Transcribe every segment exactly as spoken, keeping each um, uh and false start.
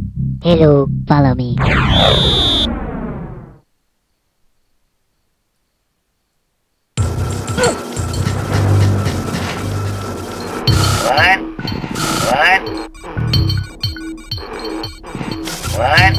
Hello, follow me. What? What? What?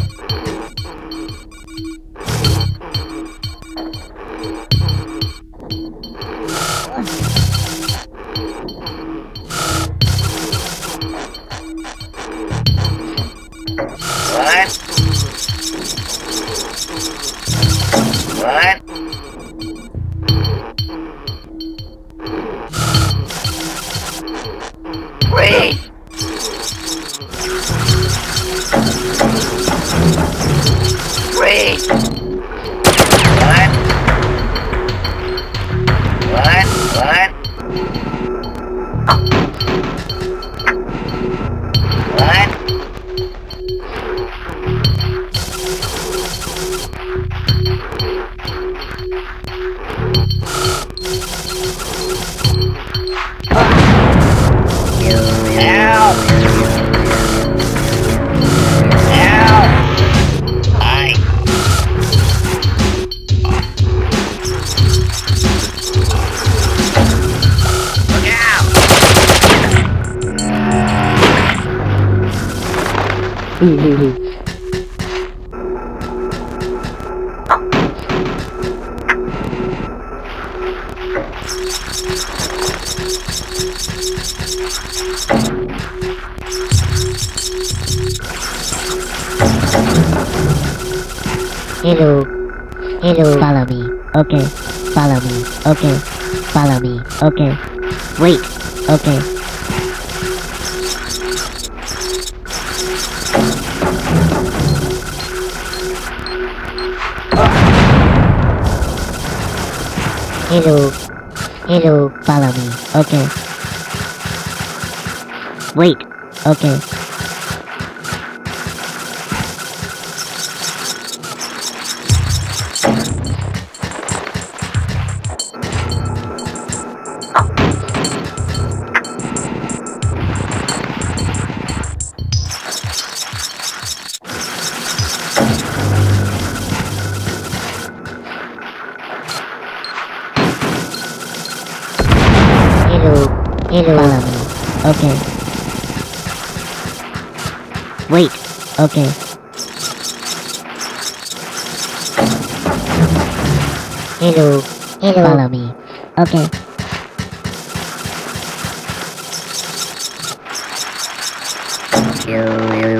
What? What? Wait! Wait! What? What? What? What? Help! Help! I... Look out! Hello. Hello, follow me. Okay. Follow me. Okay. Follow me. Okay. Wait. Okay. Hello. Hello, follow me. Okay. Wait. Okay. Hello. Hello, follow me. Okay. Wait. Okay. Hello. Hello, follow me. Okay. You, you,